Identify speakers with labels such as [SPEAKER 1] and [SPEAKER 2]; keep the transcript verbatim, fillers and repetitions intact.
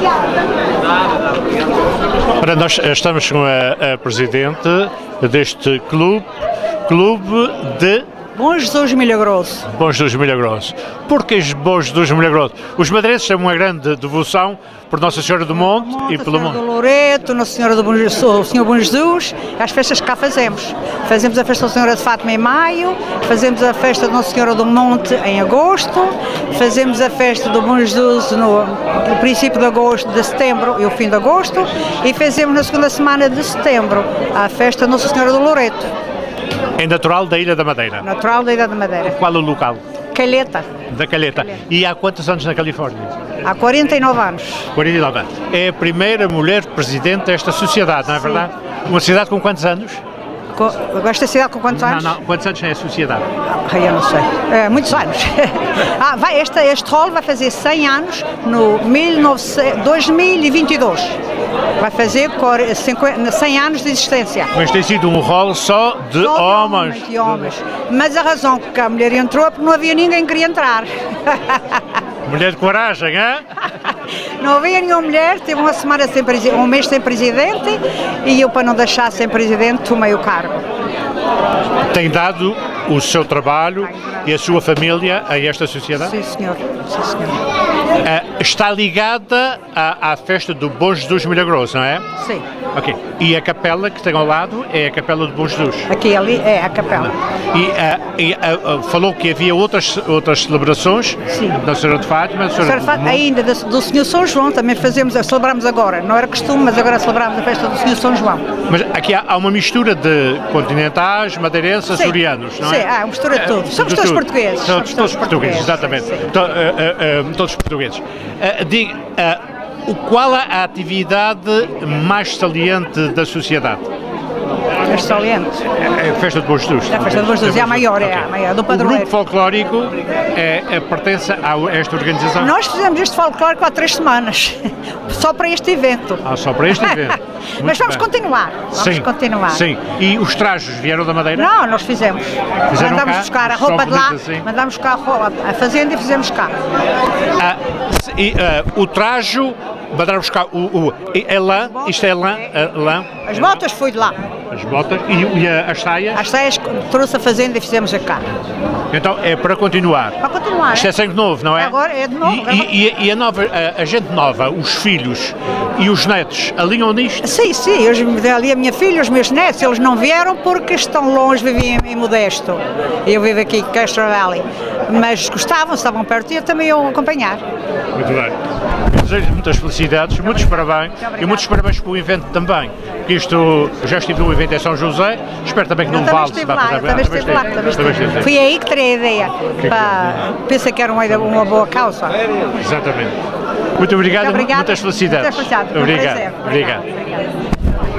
[SPEAKER 1] Para nós estamos com a, a presidente deste clube, clube de
[SPEAKER 2] Bom Jesus Milagroso.
[SPEAKER 1] Bom Jesus Milagroso. Porquê Bom Jesus Milagroso? Os madeirenses têm uma grande devoção por Nossa Senhora do Monte, Monte e pelo Monte.
[SPEAKER 2] do Loreto, Nossa Senhora do Bom Jesus, o Senhor Bom Jesus, as festas que cá fazemos. Fazemos a festa da Senhora de Fátima em maio, fazemos a festa da Nossa Senhora do Monte em agosto, fazemos a festa do Bom Jesus no, no princípio de agosto, de setembro e o fim de agosto, e fazemos na segunda semana de setembro a festa da Nossa Senhora do Loreto.
[SPEAKER 1] É natural da Ilha da Madeira?
[SPEAKER 2] Natural da Ilha da Madeira.
[SPEAKER 1] Qual o local?
[SPEAKER 2] Calheta.
[SPEAKER 1] Da Calheta. Calheta. E há quantos anos na Califórnia?
[SPEAKER 2] Há quarenta e nove anos.
[SPEAKER 1] quarenta e nove anos. É a primeira mulher presidente desta sociedade, não é verdade? Uma sociedade com quantos anos?
[SPEAKER 2] Com, esta cidade com quantos anos?
[SPEAKER 1] Não, não. Quantos anos é a sociedade?
[SPEAKER 2] Ah, eu não sei. É, muitos anos. ah, vai, este, este rol vai fazer cem anos no dois mil e vinte e dois. Vai fazer cem anos de existência.
[SPEAKER 1] Mas tem sido um rol só de
[SPEAKER 2] só
[SPEAKER 1] homens.
[SPEAKER 2] De homens, de homens. Mas a razão que a mulher entrou é porque não havia ninguém que queria entrar.
[SPEAKER 1] Mulher de coragem, hein?
[SPEAKER 2] Não havia nenhuma mulher, teve uma semana sem um mês sem presidente e eu, para não deixar sem presidente, tomei o cargo.
[SPEAKER 1] Tem dado o seu trabalho e a sua família a esta sociedade?
[SPEAKER 2] Sim, senhor. Sim, senhor.
[SPEAKER 1] Uh, está ligada à, à festa do Bom Jesus Milagroso, não é?
[SPEAKER 2] Sim.
[SPEAKER 1] Ok. E a capela que tem ao lado é a capela do Bom Jesus?
[SPEAKER 2] Aqui ali é a capela.
[SPEAKER 1] E, uh, e uh, uh, falou que havia outras, outras celebrações?
[SPEAKER 2] Sim.
[SPEAKER 1] Da Senhora de Fátima? Da
[SPEAKER 2] Senhora de Fátima, ainda do, do Senhor São João, também fazemos, celebramos agora. Não era costume, mas agora celebramos a festa do Senhor São João.
[SPEAKER 1] Mas aqui há, há uma mistura de continentais, madeirenses, açorianos, não é?
[SPEAKER 2] Sim, há uma mistura de tudo. Somos todos portugueses.
[SPEAKER 1] Somos todos portugueses, exatamente. To, uh, uh, uh, todos portugueses. Uh, diga, uh, qual a atividade mais saliente da sociedade?
[SPEAKER 2] Mais saliente?
[SPEAKER 1] É a festa de Bom Jesus.
[SPEAKER 2] É a festa de Bom Jesus, é a maior, é a maior, do padroeiro.
[SPEAKER 1] O grupo folclórico é, é, pertence a esta organização?
[SPEAKER 2] Nós fizemos este folclórico há três semanas, só para este evento.
[SPEAKER 1] Ah, só para este evento.
[SPEAKER 2] Mas vamos bem. continuar, vamos
[SPEAKER 1] sim,
[SPEAKER 2] continuar.
[SPEAKER 1] Sim, e os trajes vieram da Madeira?
[SPEAKER 2] Não, nós fizemos.
[SPEAKER 1] Fizeram
[SPEAKER 2] mandámos
[SPEAKER 1] cá?
[SPEAKER 2] buscar a roupa de lá,
[SPEAKER 1] assim?
[SPEAKER 2] mandámos buscar a roupa, a fazenda e fizemos cá.
[SPEAKER 1] Ah, e, uh, o trajo, mandaram buscar o, o é lã, isto é lã, uh, lã.
[SPEAKER 2] As botas foi de lá.
[SPEAKER 1] As botas e, e a, as saias?
[SPEAKER 2] As saias trouxe a fazenda e fizemos a cá.
[SPEAKER 1] Então é para continuar.
[SPEAKER 2] Para continuar.
[SPEAKER 1] Isto é sangue novo, não é?
[SPEAKER 2] Agora é de novo.
[SPEAKER 1] E, e, e a, nova, a, a gente nova, os filhos e os netos, alinham nisto?
[SPEAKER 2] Sim, sim. Eu ali a minha filha, os meus netos, eles não vieram porque estão longe, viviam em Modesto. Eu vivo aqui em Castro Valley. Mas gostavam, estavam perto e eu também iam acompanhar.
[SPEAKER 1] Muito bem. Desejo muitas felicidades, muitos parabéns e muitos parabéns pelo evento também, porque isto, já estive no evento em São José, espero também que não vale.
[SPEAKER 2] Eu também estive lá, também estive lá. Fui aí que terei a ideia, para, pensa que era uma, uma boa causa.
[SPEAKER 1] Exatamente. Muito obrigado,
[SPEAKER 2] Muito
[SPEAKER 1] muitas felicidades.
[SPEAKER 2] Muitas felicidades.
[SPEAKER 1] Obrigado. Obrigado. Obrigado.